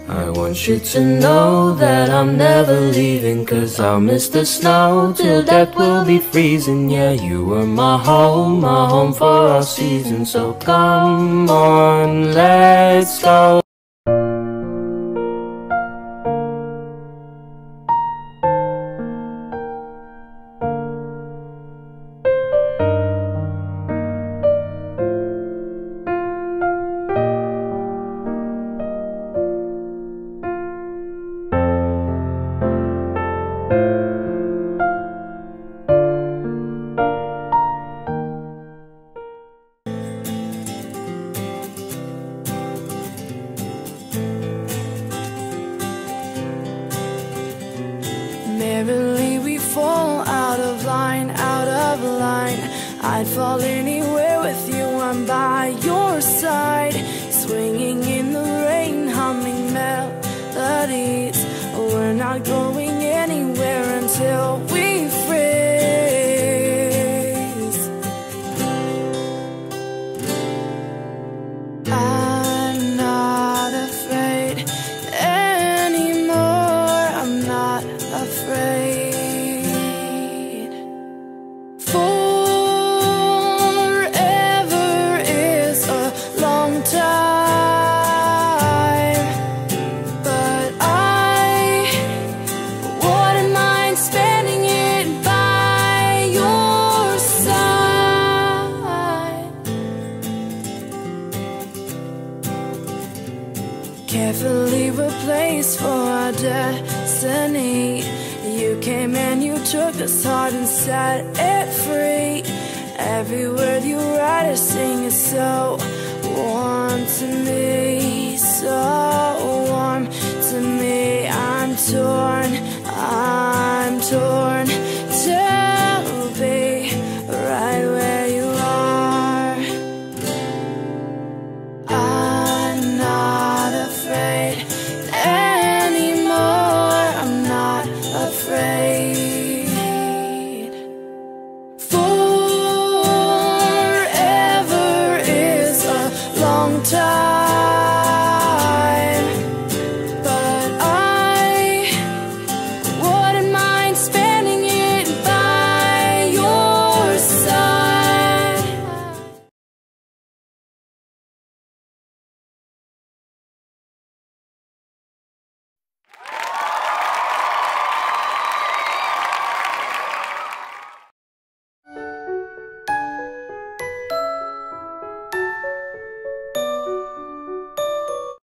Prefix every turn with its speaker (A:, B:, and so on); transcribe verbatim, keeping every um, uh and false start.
A: I want you to know that I'm never leaving, 'cause I'll miss the snow till death will be freezing. Yeah, you were my home, my home for all seasons. So come on, let's go.
B: Merrily we fall out of line, out of line. I'd fall anywhere with you, I'm by your side. Swinging in the rain, humming melodies. We're not going anywhere until we freeze. I'm not afraid anymore, I'm not afraid. Forever is a long time, but I wouldn't mind spending it by your side. Carefully replaced for our destiny. You came and you took this heart and set it free. Every word you write or sing is so warm to me.